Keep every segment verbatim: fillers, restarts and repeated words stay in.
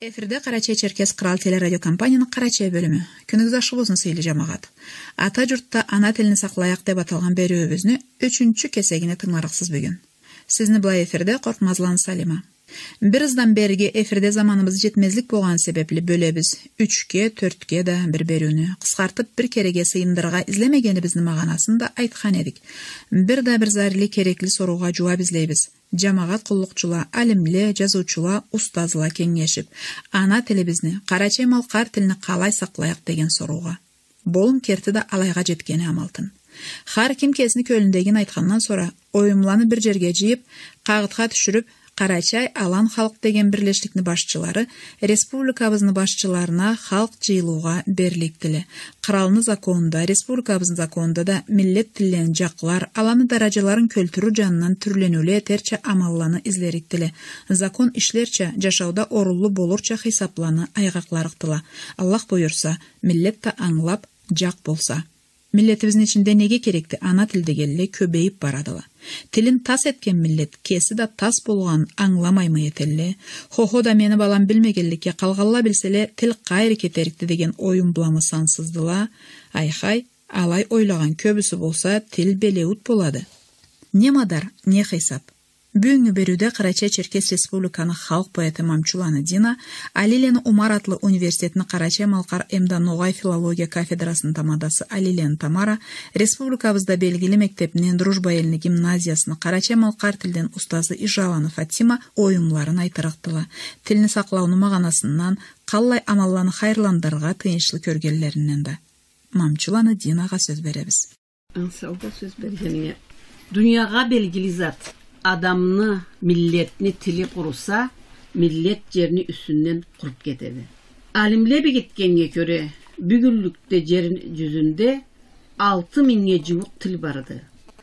Эфирде Карачай-Черкес Кырал телерадио компанияның Карачай бөлімі. Күніңіз ашық болсын сейлі жамағат. Ата жұртта ана тілін сақлайық деп аталған беруімізні үшінші кесегіне тыңларықсыз бүгін. Сізні былай эфирде Қорқмазлан Салима. Bir ыздан берге эфирде заманымыз жетмезлік болған себеплі бөлебіз үшке, төртке да бір беруіні қысқартып бір кереге сыйымдырға izlemegeni біздің мағанасын да айтқан едік. Bir да бір зарили кереклі соруға жауап izleybiz. Жамағат құллықчыла, алимле, жазучыла, ұстазыла кеңешіп, ана тілібізні, Карачай малқар тіліні қалай сақлайық деген соруға. Болым керті да алайға жеткені амалтын. Хар ким кезіні көліндеген айтқаннан сора, ойымланы бір жерге жиып, қағытқа түшіріп, Карачай алан халық деген бірлешлікні башчылары, республикабызны башчыларына халық жиылуға берліктілі. Қыралны законында, республикабызны законында да миллет тілен жақлар, аланы даражаларын көлтіру жанынан түрленулі терче амалланы излеріктілі. Закон ішлерче жашауда орулы болурча хисапланы айғақларықтыла. Аллах бұйырса, миллет та аңлап жақ болса. Milletibizin içinde nege kerekti ana tilde gelli köbeyip baradıla. Tilin tas etken millet kesi da tas bolğan anlamayma yetelli. Hoho da meni balam bilmegellikке qalğalla bilsele til qayri keterikti degen oyun bulamı sansızdıla. Ayhay, alay oylağan köbüsü bolsa til beleut boladı. Ne madar, ne hesap. Бүгінгі беруде Карачай-Черкес Республиканы халық поэты Мамчуланы Дина, Алилен Умар атлы университетінің Карачай Малқар Эмда Ноғай филология кафедрасының тамадасы Алилен Тамара, республикабызда белгілі мектепінен Дружба еліні гимназиясының Карачай Малқар тілден ұстазы Ижаваны Фатима ойымларын айтырақтыла. Тіліні сақлауны мағанасынан қаллай амалланы хайырландарға тыйыншылы көргелерінен да. Мамчуланы Динаға сөз беребіз. Ансауға сөз бергеніне. Дүнияға белгілі зат. Adamını, milletini tili kurusa, millet yerini üstünden kurup getedi. Alimle bir gitkenye göre, bügüllükte yerin yüzünde altı minye cıvuk til vardı.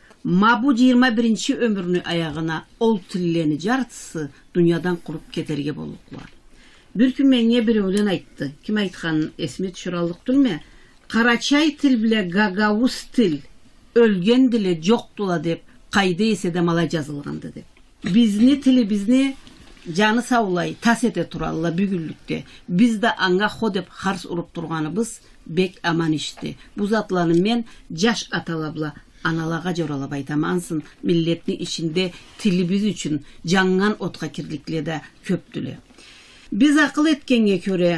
Ma bu yirmi birinci ömrünü ayağına ol tillerini jartısı dünyadan kurup keterge boluklar. Bir gün menye bir ölen ayttı. Kim aytkanın esmi düşürallık dülme? Karachai til bile gagavuz til, ölgen dile joktula dep, Qayda ise de mala yazılğandı de. Bizni tili bizni canı savlay, tas ete turalla bügüllükte. Biz de anga hodep hars urup turganыбыз bek aman işti. Bu zatlanı men jaş atalabla analağa joralab aytam ansın milletni içinde tili biz üçün jangan otqa kirlikle de köptülü. Biz akıl etkenge köre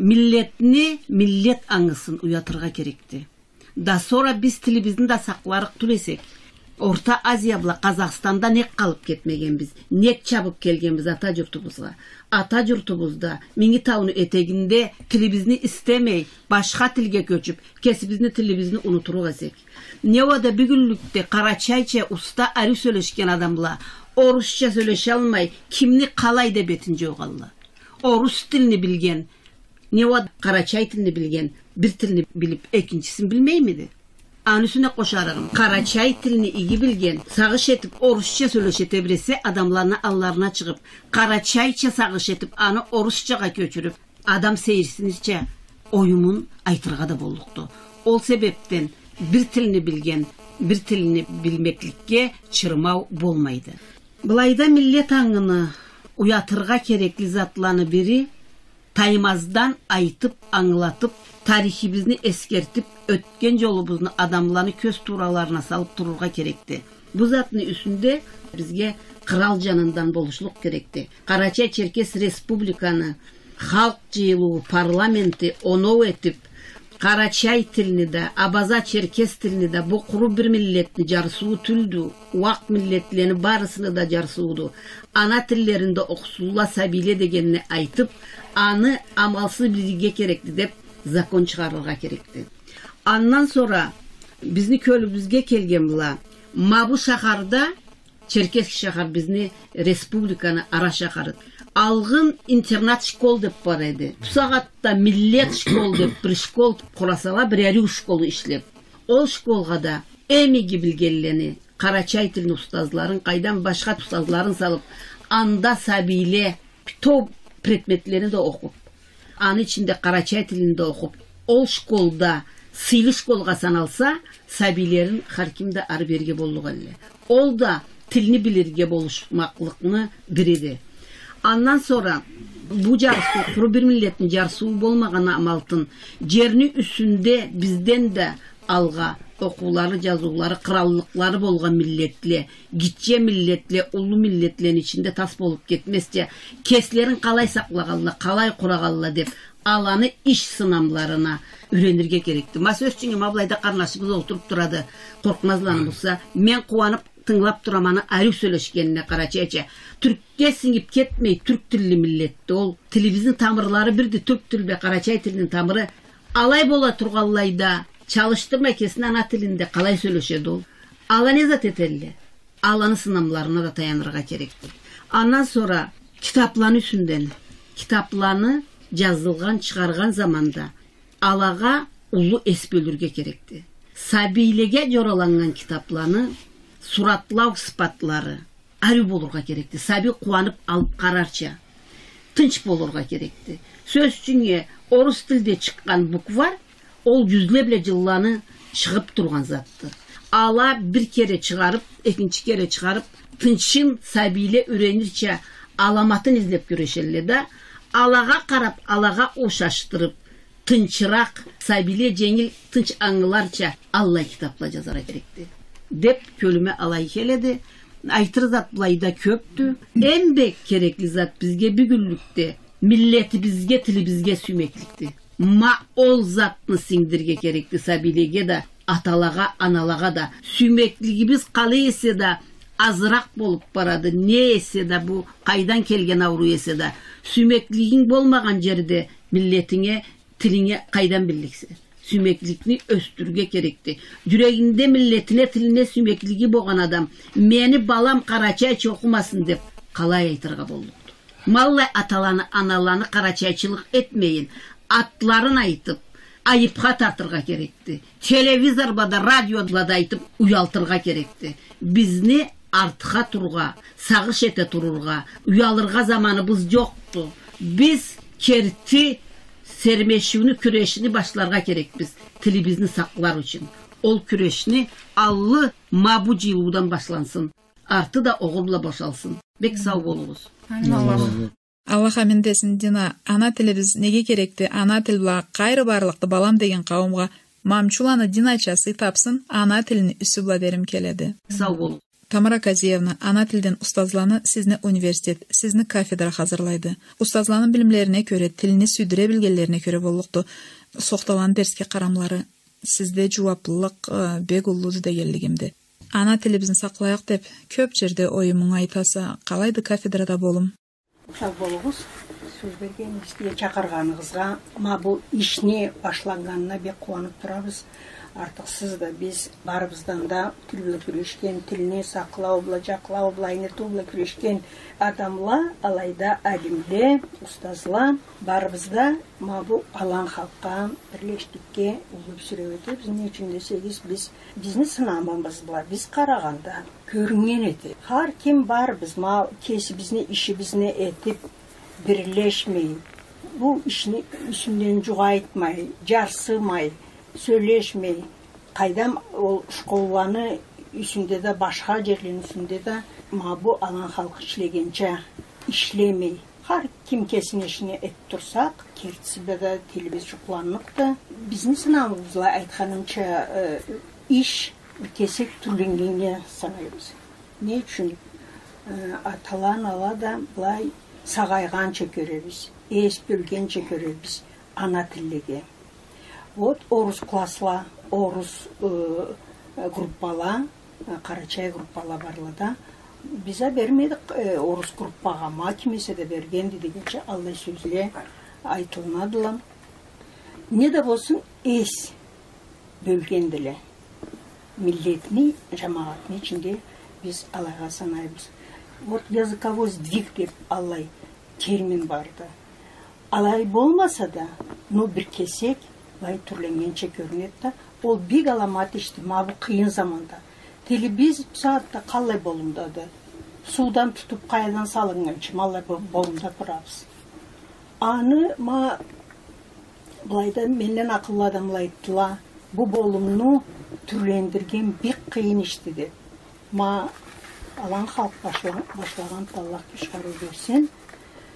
milletni millet angısın uyatırga kerekti. Da sonra biz tili bizni da saklarık tülesek. Orta Aziyabla Kazakistan'da ne kalıp ketmegen biz, ne çabuk kelgen biz ata jurtubuzga. Ata jurtubuzda, Mingitau'nun eteginde tilimizni istemey, başka tilge köçüp, kesibizni tilimizni unuturuq esek. Ne o da bir günlükte Karachayça usta arı söyleşken adamla, Orusça söyleşe almay, kimni kalay de betince oğalla. Orus tilini bilgen, ne o Karachay tilini bilgen, bir tilini bilip ikincisini bilmey miydi? Anüsüne koşarım. Karachai tilini iyi bilgen, sağış etip Orusça söyleşete birese adamlarına allarına çıkıp, Karachayça sağış etip anı Orusçaga köçürüp, adam seyirsinizce oyumun aytırga da bolluktu. Ol sebepten bir tilini bilgen, bir tilini bilmeklikке çırmav bolmaydı. Bulayda millet angını uyatırga kerekli zatlanı biri, taymazdan aytıp, anlatıp, tarihimizni eskertip, ötken yolumuzun adamlarını köz turalarına salıp dururga kerekti. Bu zatın üstünde bizge kral canından boluşluk kerekti. Karachai-Черкес Respublikanı, halk jıyılığı, parlamenti onov etip, Karachai tilini de, Abaza-Черкес tilini de bu kuru bir milletini jarsuğu tüldü, vakt milletlerini barısını da jarsuğudu. Ana tillerinde oksulla sabile degenini aytıp, anı amalsız bilge kerekti dep, zakon çıkarılga kerekti. Ondan sonra bizni kölümüzge kelgen bula. Ma bu şaharda Черкес şahar bizni Respublikanı ara şaharı. Algın internat şkol dep var edi. Bu saatta millet şkol dep bir şkol kurasala bir yarı şkolu işlep. O şkolga da emigi bilgelleni Karachai tilini ustazların kaydan başka ustazların salıp anda sabile top predmetlerini de okup an içinde Karachai tilini de okup o şkolda sıylı şkolga sanalsa sabilerin harkimde arı berge bolluğalle. Ol da tilini bilirge boluşmaklıkını biridi. Andan sonra bu jarsu, kuru bir milletin jarsu bolmagana amaltın, jerini üstünde bizden de alga, okuları, жазуулары, krallıkları bolgan milletli, gitçe milletli, ulu milletlerin içinde tas bolup ketmesçe, keslerin kalay saklagalla, kalay kuragalla dep, alanı iş sınamlarına öğrenirge gerekti. Masa üçün ablayda karnaşımız oturup duradı, korkmazlanı bulsa, men kuvanıp tınlap duramanı ayrı söyleşkenine Karaçayça. Türkçe singip ketmeyi Türk tilli milletti ol. Televizyon tamırları birdi Türk tili ve Karaçay tilinin tamırı. Alay bola turgallayda çalıştırma kesin ana tilinde kalay söyleşedi ol. Ala ne zat etelli? Alanı sınamlarına da dayanırga gerekti. Ondan sonra kitaplarını üstünden, kitaplarını yazılgan, çıkargan zamanda alaga ulu esbölürge gerekti. Sabilege yoralangan kitaplarını suratlav sıfatları arı bolurga gerekti. Sabi kuanıp alıp kararça. Tınç bolurga gerekti. Söz çünkü orus tilde çıkan buk var. Ol yüzle bile cıllanı çıkıp durgan zattı. Ala bir kere çıkarıp, ikinci kere çıkarıp tınçın sabiyle öğrenirçe alamatın izlep göreşelle de alaga karap, alaga oşaştırıp tınçırak, sabiyle cengil tınç anılarça Allah kitapla yazara gerekti. Dep kölüme alay keledi. Aytır zat bulayda köptü. En bek gerekli zat bizge bir günlükte. Milleti bizge, tili bizge sümeklikti. Ma ol zatını sindirge gerekli sabilege de, atalaga, analaga da. Sümekligi biz kalıyse de azırak bolup baradı. Ne ese de bu kaydan kelgen avru ese de. Sümekligin bolmagan jerde milletine, tiline kaydan birlikse. Sümeklikni östürge gerekti. Yüreğinde milletine tiline sümekligi boğan adam meni balam Karaçayçı okumasın dep kalay aytırga boldu. Mallay atalanı analanı Karaçayçılık etmeyin. Atların aytıp ayıpka tartırga gerekti. Televizorda, radyoda da aytıp uyaltırga gerekti. Bizni artığa turga, sağış ete tururga, uyalırga zamanımız yoktu. Biz kerti sermeşiğini, küreşini başlarga gerek biz. Tili bizni saklar için. Ol küreşini allı mabuci yıldan başlansın. Artı da oğulla boşalsın. Bek sağ olunuz. Allah. Allah amin desin Dina. Ana tili biz nege gerekti? Ana til bila gayrı barlıqты balam degen kavimga mamçulanı Dinayça tapsın. Ana tilini üsü bila derim keledi. Sağ olun. Tamara Kaziyevna, ana tilden ustazlаны sizni universitet, sizni kafedra hazırlaydı. Ustazlanın bilimlerine göre, tilini süydüre bilgelerine göre bolluqtu. Soqtalan derske qaramları, sizde juvaplılık bek ulludu degelligimdi. Ana tili bizni saqlayak dep, köp jerde oyumun aytasa, qalaydı kafedrada bolum? Sağ bolunuz. Söz bergen bizге çaqırganыңызга, ma bu işni başlanganına bek kuanıp turabız. Artık siz de biz barımızdan da tülle küreşken, tilini saklav, blacaqlav, blayını tuğla küreşken adamla, alayda alimle, ustazla, barımızda ma bu alan halkka, birleştikке ulup süreveti. Biz ne için deseniz biz, bizni sınamamız var. Biz Karaganda görüngen eti. Har kim var biz, ma kesi bizni, işi bizni etip birleşmeyin. Bu işini üstünden cuğaytmay, jarsımay, söyleşmey, kaydam o şkolvanı üstünde de başka yerlerin üstünde de ma bu alan halkı işlegençe işlemey. Har kim kesin işini et tursak, kertisi de televiz şuklanlık da bizni sınavımızla aytkanımça e, iş kesek türlengenge sanıyoruz. Ne için? E, atalan ala da bulay sağaygança görürüz, es bölgençe görürüz ana tillege. Вот орус классла, орус e, группала, Karaçay группала барлада. Bize vermedik e, orus gruppaga, ma kimese de bergen dedigence Allah sözle aytılmadılar. Ne de olsun es bölgendile. Milletni, cemaatni içinde biz Allah'a sanayız. Вот языковой сдвиг деп Allah termin vardı. Alay bolmasa da, no bir kesek, lay türlengençe görünüyor da, ol bir alamat işte, ma bu kıyın zamanda. Teli biz saatte kallay bolumdadı. Sudan tutup kayadan salıngançı, malay bolumda durabız. Anı ma, bulayda menden akıllı adamlaydılar, bu bolumunu türlendirgen bir kıyın işte de. Ma, alan halk başlagan, başlagan Allah güçkarı versin.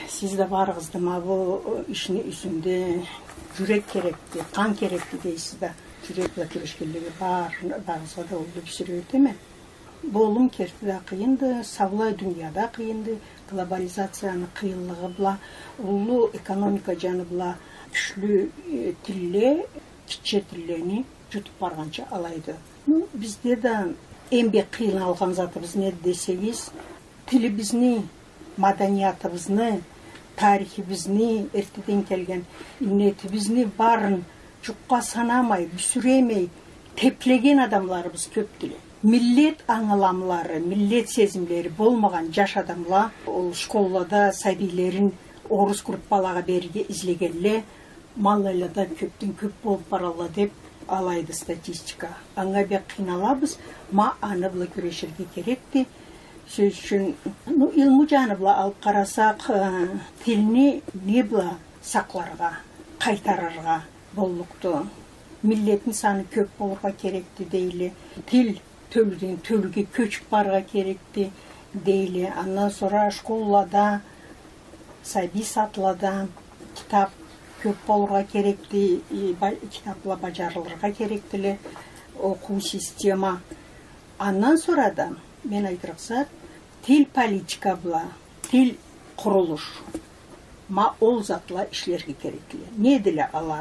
сиз да барыгызды мабу ишини үсүндө жүрөк керекти, кан керекти дейсиз да. Жүрөк да күрөшкөнлүгү бар, барыңызга да болду түшүрөт эме. Болум керти да кыйынды, саблай дүйнөдө кыйынды, глобализациянын кыйынлыгы була, улуу экономика жаны була, күчлүү тилле, киче тиллени жутуп барганча алайды. Ну, бизде да эмбек кыйын алган затыбыз не десеңиз, тилибизни, маданиятыбызны, тарихибизни, эртеден келген имнетибизни барын жукка санамай, бүсүремей, теплеген адамларыбыз көп деле. Миллет аңыламлары, миллет сезимлери болмаган жаш адамлар, ол школада сабийлерин орус группаларга бериге излегенле, малайларда көптөн көп болуп баралла деп алайды статистика. Аңа бек кыйналабыз, ма аны була күрөшөргө керекти. Сөз үчүн, ну, илму жаны була алып карасак, тилни не була сакларга, кайтарырга болукту. Миллеттин саны көп болурга керекти дейли. Тил төлүдөн төлүгө көчүп барга керекти дейли. Андан sonra школада, саби сатлада китап көп болурга керекти, китапла бажарылырга керектиле, окуу система. Андан sonra да мен айтырсак, тил политика була, тил курулуш. Ма ол затла ишлерге керектиле. Не деле ала?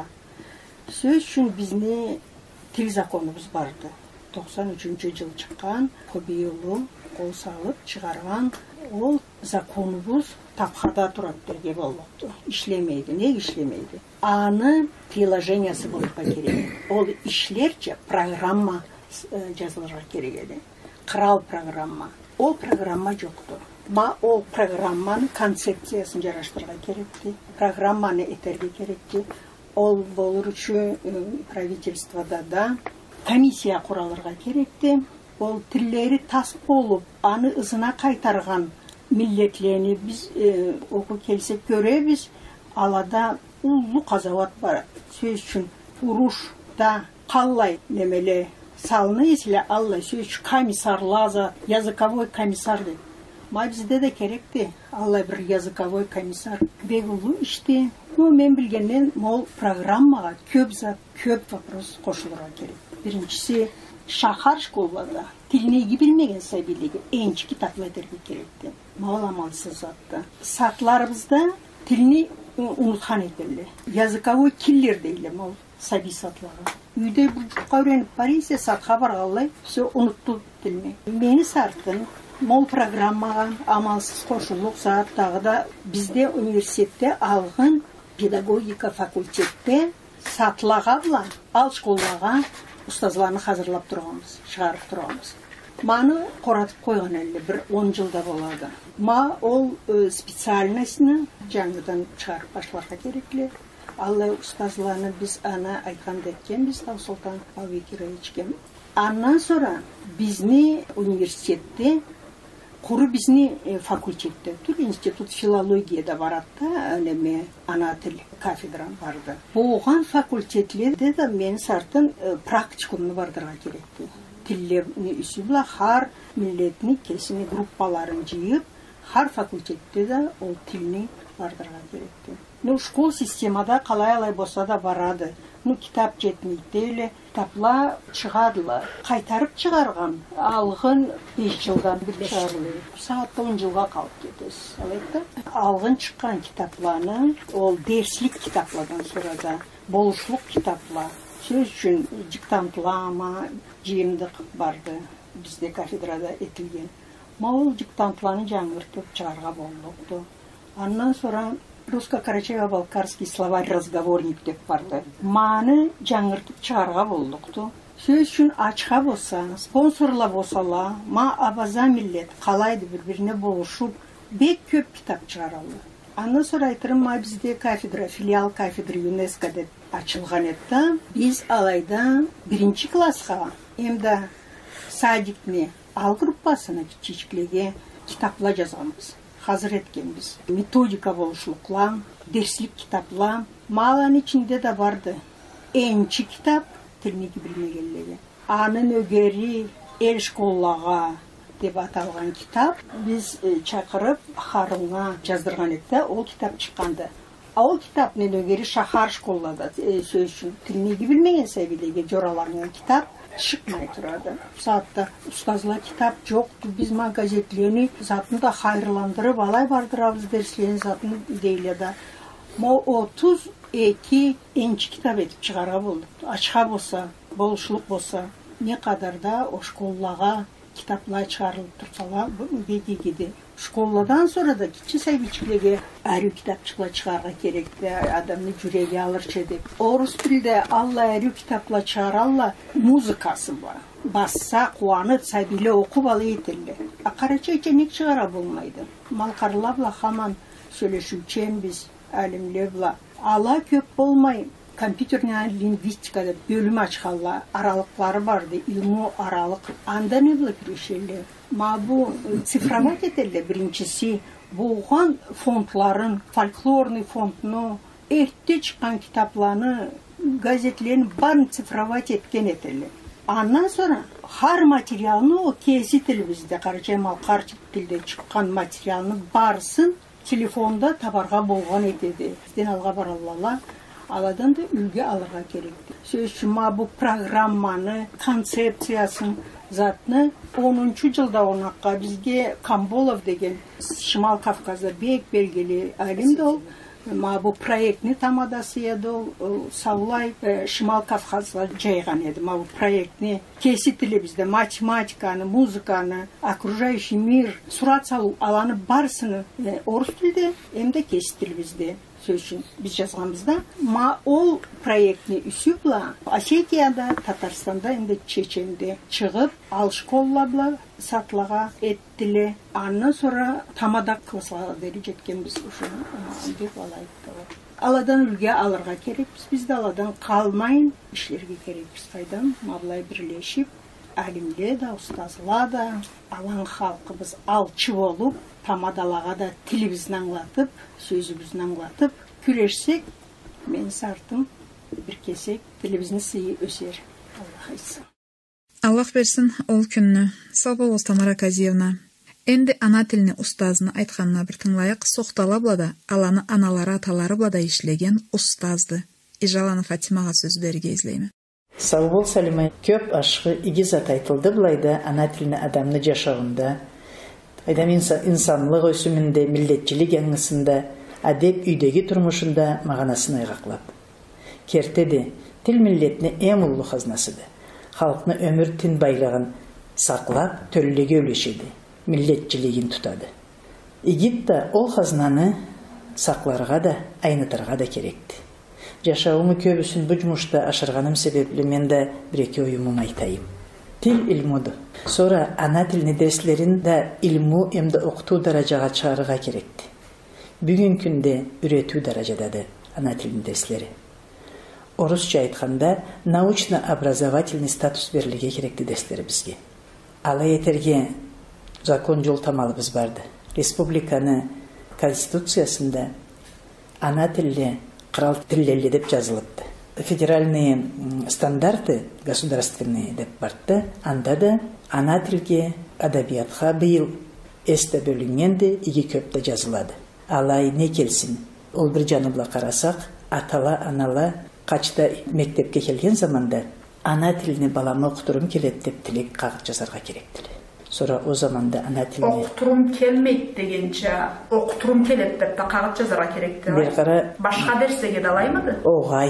Сөз үчүн бизни тил законубуз барды. токсон үчүнчү жыл чыккан, Кобиюлу кол салып чыгарган ол законубуз тапхада турат берге болупту. Ишлемейди. Не ишлемейди? Аны приложениясы болупка керек. Ол ишлерче программа жазылырга керек эди. Кырал программа. Ол программа жокту. Ма ол программанын концепциясын жараштырга керекти. Программаны этерге керекти. Ол болур үчүн правительствода да комиссия куралырга керекти. Ол тилleri тас болуп, аны ызына кайтарган миллетлерни биз окуу келсек көрөбүз. Алада улуу казабат бар. Сөз үчүн урушта каллай немеле салны эсиле алла сөз комиссарлаза, языковой комиссар дейт. Ма бизде де керекти. Алла бир языковой комиссар бегулуу ишти. Ну, мен билгенден мол программага көп зат, көп вопрос кошулурга керек. Биринчиси, шахар школада тилнеги билмеген сабийлерге энчи китаплар этерге керекти. Маламалсыз затта. Сатларыбызда тилни унуткан этеле. Языковой киллер дейле мол саби сатларга. Үйдө бул жукка үйрөнүп барыйсы сатка баргалай, всё унутту тилни. Мени сартын мол программага амалсыз кошулук саат дагы да бизде университетте алган педагогика факультетте сатлага була, ал школага устазларны hazırlап турганбыз, чыгарып турганбыз. Маны коратып койгон эле бир он жылда болду. Ма ол специальностьны жаңыдан чыгарып башларга керекле. Алла устазларны биз аны айтканда экенбиз, Султан Абекировичке. Андан sonra бизни университетте куру бизни факультетте, тур институт филологияда баратта, неме ана тил кафедрам барды. Болгон факультетлерде да мен сартын практикумну бардырга керекти. Тиллерни үсүбла хар миллетни кесини группаларын жыйып, хар факультетте да ол тилни бардырга керекти. Ну, школ системада калай алай болсо да барады. Ну, китап жетмейт деле, китапла чыгадылар. Кайтарып чыгарган, алгын беш жылдан бир чыгарылды. Саатта он жылга калып кетесиз. Алайда, алгын чыккан китапларны, ол дерслик китаплардан сурада, болушлук китаплар. Сөз үчүн диктантлама, жыйымдык барды. Бизде кафедрада этилген. Мал диктантларны жаңыртып чыгарга болду. Андан sonra русско-карачаево-балкарский словарь-разговорник деп барды. Маны жаңыртып чыгарга болдукту. Сөз үчүн ачка болса, спонсорлар болсала, ма абаза миллет калайды бири-бирине болушуп, бек көп китап чыгаралды. Андан sonra айтырым, ма бизде кафедра, филиал кафедры ЮНЕСКО деп ачылган этти. Биз алайда биринчи класска, эмда садикни ал группасына кичичкилеге китаплар жазганбыз. Hazır etkенбиз. Методика болушлуклар, дерслик китаплар, маланын ичинде да барды. Энчи китап тилнеги билмегенлерге. Анын өгери эл школлага деп аталған китап біз чакырып Харунга жаздырған еді, ол китап шыққанды. Ол китап нелегері шахар школада сөз үшін тілмеге білмеген сәбилеге жораларынан китап шықмай тұрады. Саатта ұстазла китап жоқ, біз ма газетлені затын да хайырландырып, алай бардырабыз дерслені затын дейледі. Мо отуз эки энчи китап етіп шығарға болды. Ачқа болса, болушылық болса, не қадарда о школлаға китаплай шығарылып тұрсала, беге-геде. Школадан sonra da кичи сәбичкілеге әрі китапчықла шығарға керекті, адамны жүреге алырчы деп. Орыс тілде алла әрі китапла шығаралла музыкасы бар. Басса, қуанып, сәбиле оқып алы етілі. А қарача ченек шығара болмайды. Малқарлабла хаман сөйлешучен біз, әлімлебла. Ала көп болмай, компьютерная лингвистикада бөлім ашқалла, аралықлары барды, илму аралық. Анда не было кірешелі? Ма bu цифровать етелі біріншісі болған фондларын, фольклорный фондны, ерте шыққан китапланы, газетлерін барын цифровать еткен етелі. Аннан sonra har материалны о кесі тілі бізде, қарачаймал қарчы тілде шыққан материалны барысын телефонда табарға болған етеді. Бізден алға баралала, аладан да үлге алырға керекті. Сөз шыма bu программаны, концепциясын, затны онунчу жылда онаққа бізге Камболов деген Шымал Кавказда бек белгілі әлімді ол. Ма bu проектні тамадасы еді ол, саулай Шымал Кавказға жайған еді. Ма bu проектні кесі тілі бізде математиканы, музыканы, окружающий мир, сурат салу аланы барсыны орыс тілде, емде кесі тілі бізде. Сөз үшін біз жазғанбызда, ма ол проектні үсіпла Осетияда, Татарстанда, енді Чеченде шығып, ал школлабла сатлаға еттілі. Анны sonra тамада классаға дәрі жеткенбіз үшін деп алайды. Аладан үлге алырға керекпіз, бізді аладан қалмайын, ішлерге керекпіз қайдан, мабылай бірлешіп, әлімле да, ұстазыла да, алан халқы біз алчы болып, тамадалаға да тілімізін аңлатып, сөзімізін аңлатып, күрешсек, мен сартым, бір кесек, тілімізін сыйы өсер. Аллах айтсын. Аллах берсін ол күнні. Сау болыңыз, Тамара Казиевна. Енді ана тіліне ұстазыны айтқанына бір тыңлайық, соқтала блада, аланы аналары аталары блада ішлеген ұстазды. Ижаланы Фатимаға сөз берге езлеймі. Сау бол, Салима. Көп ашқы игизат айтылды бұлайда ана тіліне адамны жашауында, Айдам инсанлық өсімінде, миллетчілік аңысында, әдеп үйдегі тұрмышында мағанасын айғақлап. Кертеді, тіл миллетіне ең ұлы қазнасыды. Халқны өмір тін байлығын сақлап, төліліге өлешеді, миллетчілігін тұтады. Египта ол қазнаны сақларға да, айнытарға да керекті. Жашауымы көбісін бұл жұмышта ашырғаным себеплі менде бір-екі ойымым айтайым. Til ilmudu. Sonra ana tilini derslerinde ilmu hem de okuduğu dereceye çağrığa gerekti. Bugünkünde üretüğü derecede ana tilini dersleri. Orusça aytkanda naучно-образовательный status verilge gerekti dersleri bizge. Ala yeterge zakon yol tamalımız vardı. Respublikanı konstitutsiyasında ana tilli kral tillerle dep yazılıptı. Федеральные стандарты государственные деп барды, анда да ана тілге адабиятқа быйыл эсте бөлінгенде иге көпті жазылады. Алай не келсін, ол бір жаныбла қарасақ, атала, анала қачта мектепке келген заманда ана тіліне баламы оқытырым келеді деп тілек қағыт жасарға керектілі. Sonra o zamanda ana tilini... Okuturum kelmeydi degince, okuturum kelip de kağıt yazara gerekti. Başka derse alay mıydı? Oğay,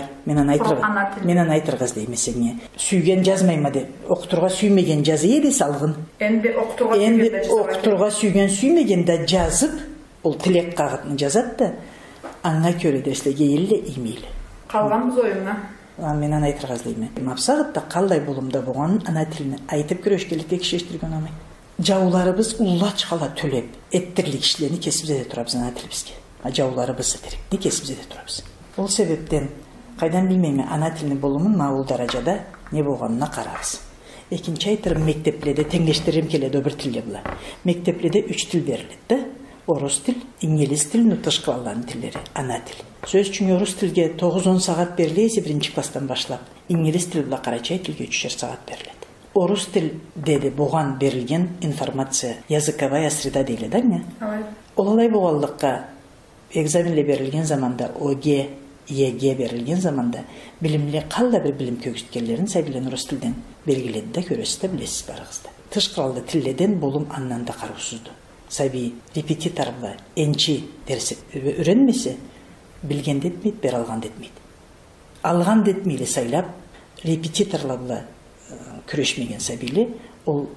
menen aytırgaz deymesine. Süygen yazmaymadı. Okuturga süymegen yazı yedi salgın. Endi okuturga süygen süymegen de yazıp, ol tilek kağıtını yazat da, ana köre derse geyildi imeyle. Kalganımız oyunla. Menen aytırgaz deyme. Mapsağıt da qalday bolumda boğan ana tilini aytıp görüşkelikte kişileştirgen amay. Jaularыбыз улла чықала төлеп, еттірлік ішлеріні кесіп зеде тұрабыз ана тілімізге. Жауларыбыз теректі кесіп зеде тұрабыз. Ол себептен, қайдан білмейме ана тіліні болумын маул даражада не болғанына қарабыз. Екінші айтырым мектепледе теңлештірім келеді бір тілде бұла. Мектепледе үш тіл беріледі. Орыс тіл, İngiliz тіл, нутышқылаларын тілдері, ана тіл. Сөз үшін орыс тілге тоғыз он сағат берілесе бірінші кластан башлап, İngiliz тіл бұла қарачай тілге үшер сағат беріледі. орыс тил деди буган берилген информация языковая среда дейли да не? Ол алай бугаллыкка экзаменле берилген заманда ОГЭ, ЕГЭ берилген заманда билимли калда бир билим көгүткөнлөрүн сабилен орус тилден белгиледи да көрөсүз да билесиз барыгызда. Тышкыралды тилден болум андан да кароосузду. Саби репетиторга энчи дерсе үйрөнмесе билген детмейт, бер алган детмейт. Алган детмейли сайлап репетиторларла күрөшмеген сабили ол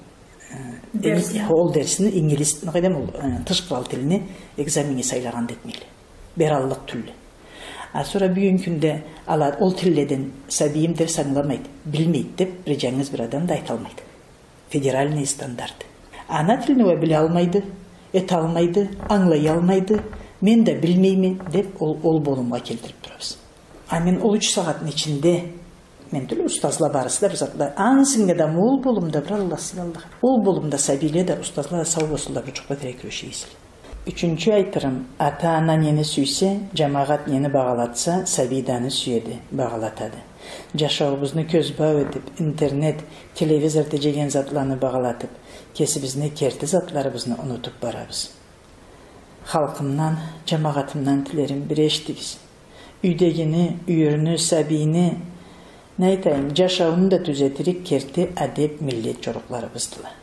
ол дерсини инглиз кайдам ол тышкырал тилине экзаменге сайлаган детмейли. Бер аллык түллү. А sonra бүгүнкү күндө алар ол тилден сабиим дерс аңламайт, билмейт деп бир жаңыз бир адам да айта албайт. Федеральный стандарт. Ана тилини биле алмайды, эте алмайды, аңлай алмайды, мен да билмеймин деп ол ол болумга келтирип турабыз. А мен ол үч сагаттын ичинде мен тил устазлар барысында bizatlar ansınga da mol bolumda bir Allah sillallah. Ol bolumda sabile de ustazlar sağ bolsunlar bir çokpa terek köşeyiz. Üçüncü aytırım, ata-ana neni süyse, cemaat neni bağalatsa, sabidani süyedi, bağalatadı. Jaşağımızını köz bağ edip, internet, televizor degen zatlarını bağalatıp, kesibizini, kerti zatlarımızını unutup barabız. Halkımdan, cemaatımdan tilerim bir eştigiz. Üydegini, üyürünü, sabini, ne aytayım, jaşağını da düzetirik kerti adep millet çoruklarımızdılar.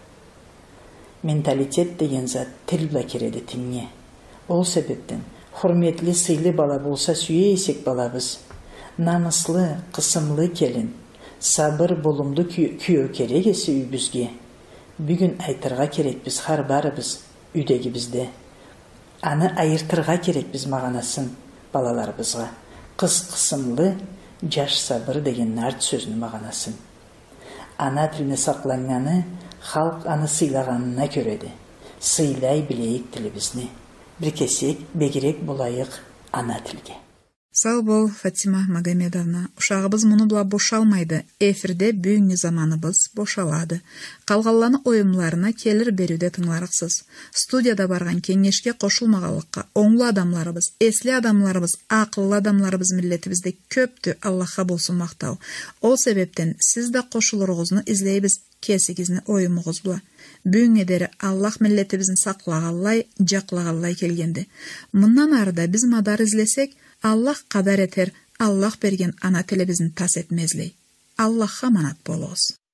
Mentalitet degen zat tilbla keredi tinge. Ol sebepten hurmetli sıylı bala bolsa süye esek balabız. Namıslı, kısımlı kelin, sabır bolumlu küyo keregesi üybüzge. Bugün aytırga kerek biz har barыбыз üydegi bizde. Anı ayırtırga kerek biz mağanasın balalarыбызга. Kız kısımlı, jaş sabır degen nart sözünü mağanasın. Ana tilini saklanganı halk anı sıylaganına köredi. Sıylay bileyik tilimizni. Bir kesek, begirek bulayık ana tilge. Sağ bol Фатима Магомедовна. Ушағыбыз мұны бұла бошалмайды. Эфирде бүгінгі заманыбыз бошалады. Қалғалланы ойымларына келір беруде тыңларықсыз. Студияда барған кеңешке қошылмағалыққа оңлы адамларыбыз, эсли адамларыбыз, ақылlı адамларыбыз миллетибизде көптү, Аллахқа болсын мақтау. Ол себептен сіз де қошылырығызны излейбіз, кесігізні ойымығыз бұла. Бүгін едері Аллах миллетибізін сақлағаллай, жақлағаллай келгенді. Мұннан арыда біз мадар излесек, Аллах қадар етер, Аллах берген ана тілі біздің тас етмезлей. Аллахқа манат болуыз.